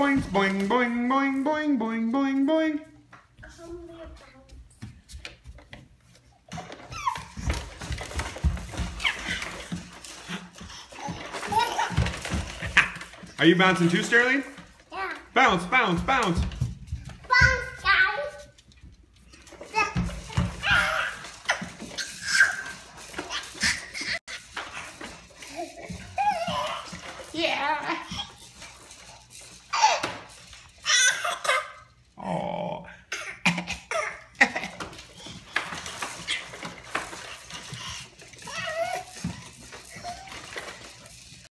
Boing, boing, boing, boing, boing, boing, boing, boing. Are you bouncing too, Sterling? Yeah. Bounce, bounce, bounce. Bounce, guys. Yeah.